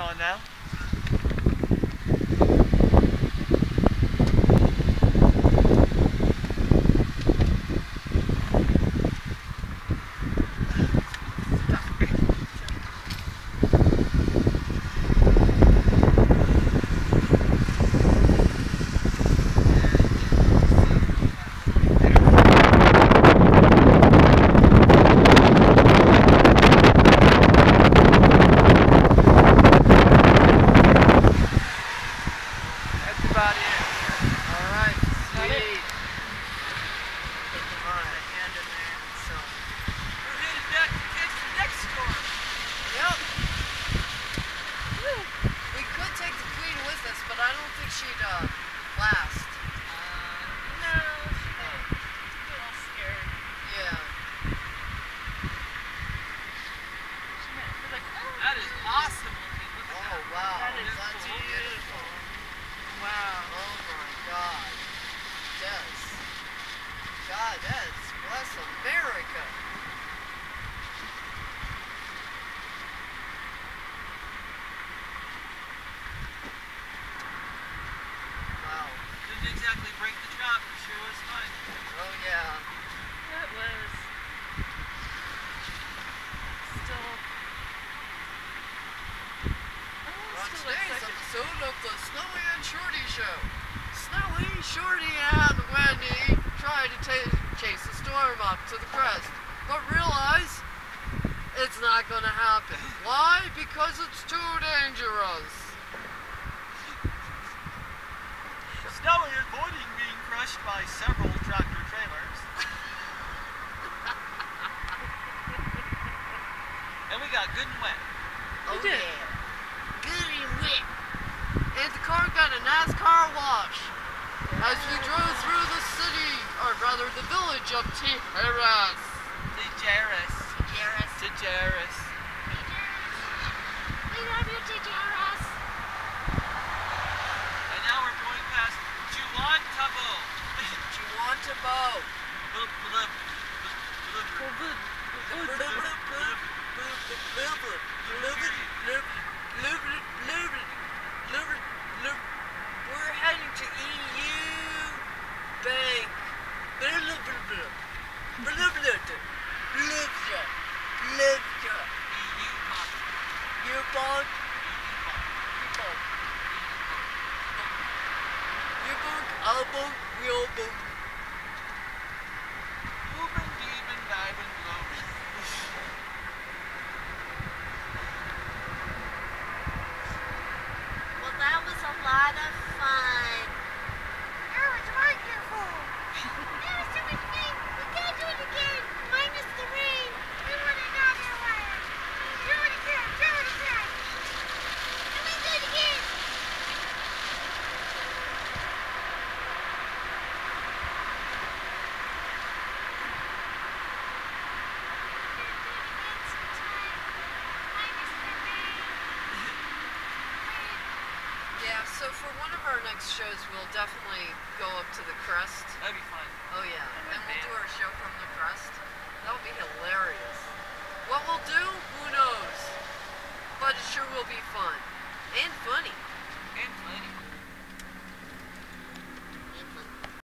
on now. Exactly break the trap, it sure was fun. Oh yeah. That was still on today's episode of the Snowy and Shorty Show. Snowy, Shorty, and Wendy tried to chase the storm up to the crest, but realize it's not going to happen. Why? Because it's too dangerous. Snowy avoiding being crushed by several tractor trailers. And we got good and wet. Oh yeah. Good and wet. And the car got a NASCAR wash as we drove through the city, or rather the village of Tijeras. Tijeras. we love you, Tijeras. And now we're going past Juantabo. We're heading to EU Bank. Well, that was a lot of fun. Oh, it's wonderful. That was so much fun. We gotta do it again, minus the rain. We want another one. Do it again. And we do it again. Yeah, so for one of our next shows, we'll definitely go up to the crest. That'd be fun. Oh yeah, and we'll do our show from the crest. That would be hilarious. What we'll do, who knows? But it sure will be fun. And funny. And funny.